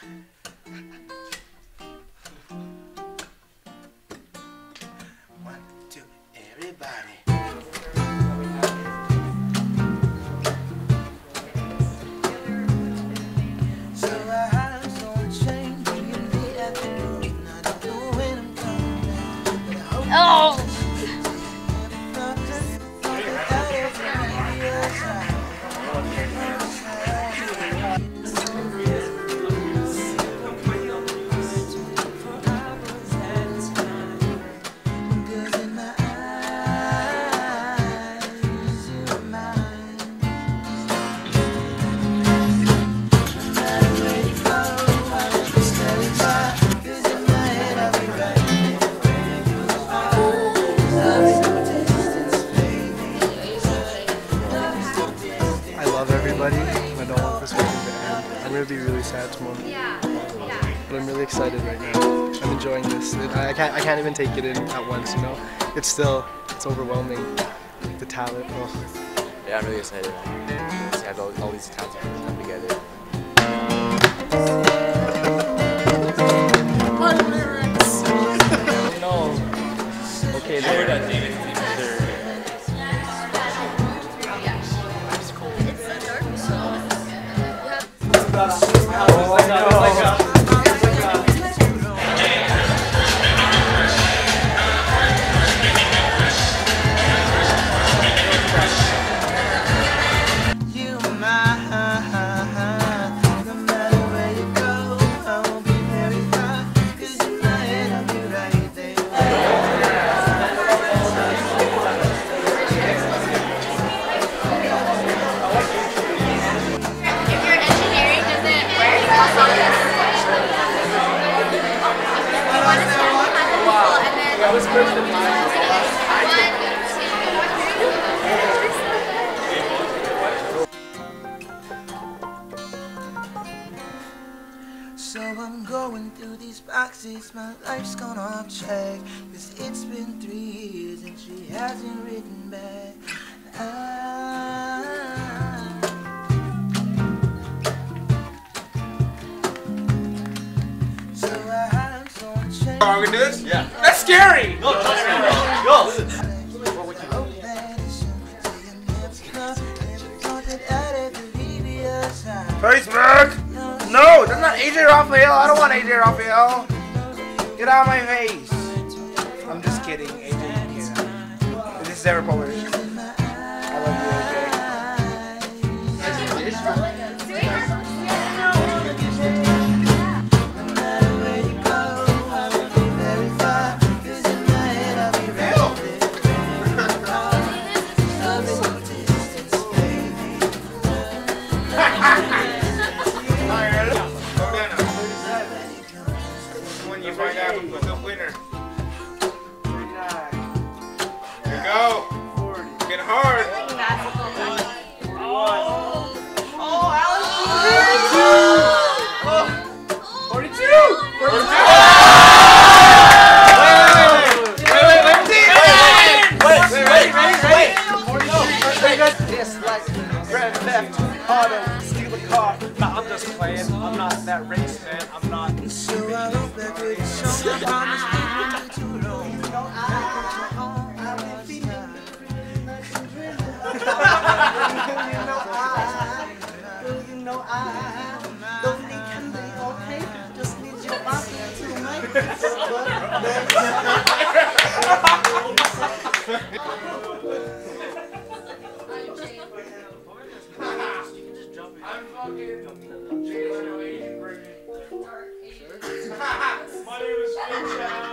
One, two, everybody. So I was on a train, bringing me at the door, and I don't know when I'm coming back, but I hope. Oh! Everybody, and I don't want this weekend to end. I'm going to be really sad tomorrow. But I'm really excited right now. I'm enjoying this. I can't even take it in at once, you know? It's overwhelming. The talent. Oh. Yeah, I'm really excited. To have all these talented people come together. What lyrics? No. Okay, there. So I'm going through these boxes, my life's gone off track, 'cause it's been 3 years and she hasn't written back. So I'm so unchained. Are we gonna do this? Yeah. That's scary! No, trust me. Go! Face mask! No, that's not AJ Raphael. I don't want AJ Raphael. Get out of my face. I'm just kidding, AJ. Yeah. This is ever published. I love you, AJ. Find out who's the winner. Here we go. Get hard. Oh, Alex! 42! Wait. It's like Grand Theft Auto, steal a car. Nah, I'm just playing. I'm not that race, man. I'm not. So I hope that good show I promise you too long. You know I don't need candy or cake, just need your body to make I'm fucking Asian. My name is Finn Chow.